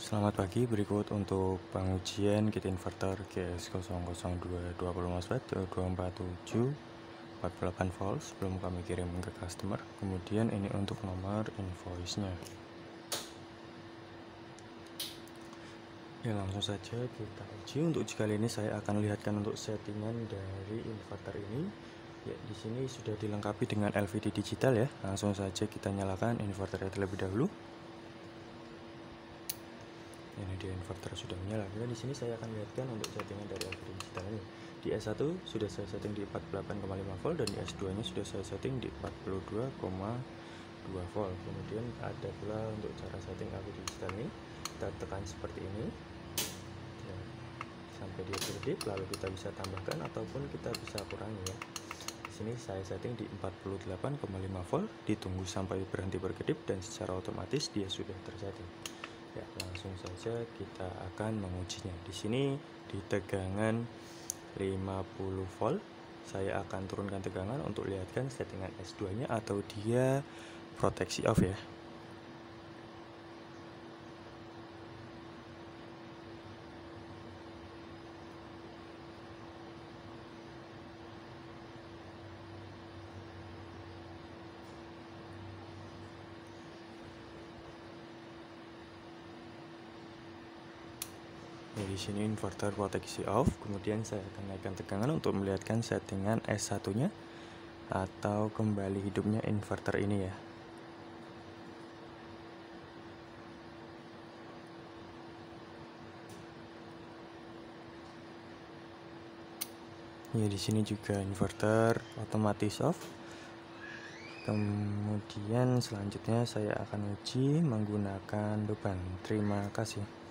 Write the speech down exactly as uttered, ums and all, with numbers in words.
Selamat pagi, berikut untuk pengujian kit inverter G S nol nol dua dua puluh MOSFET dua empat tujuh empat puluh delapan volt sebelum kami kirim ke customer. Kemudian ini untuk nomor invoice-nya. Ya, langsung saja kita uji. Untuk uji kali ini saya akan lihatkan untuk settingan dari inverter ini. Ya, di sini sudah dilengkapi dengan L V D digital ya. Langsung saja kita nyalakan inverternya terlebih dahulu. Ini dia, inverter sudah menyala. Nah, di sini saya akan lihatkan untuk settingan dari L V D digital ini. Di S satu sudah saya setting di empat puluh delapan koma lima volt dan di S dua nya sudah saya setting di empat puluh dua koma dua volt. Kemudian ada pula untuk cara setting L V D digital ini, kita tekan seperti ini ya, sampai dia berdip, lalu kita bisa tambahkan ataupun kita bisa kurangi ya. Di sini saya setting di empat puluh delapan koma lima volt, ditunggu sampai berhenti berkedip dan secara otomatis dia sudah tersetting. Ya, langsung saja kita akan mengujinya. Di sini di tegangan lima puluh volt, saya akan turunkan tegangan untuk lihatkan settingan S dua nya atau dia proteksi off ya. Ya, di sini inverter proteksi off. Kemudian saya akan naikkan tegangan untuk melihatkan settingan S satu nya atau kembali hidupnya inverter ini ya. Ya, di sini juga inverter otomatis off. Kemudian selanjutnya saya akan uji menggunakan beban. Terima kasih.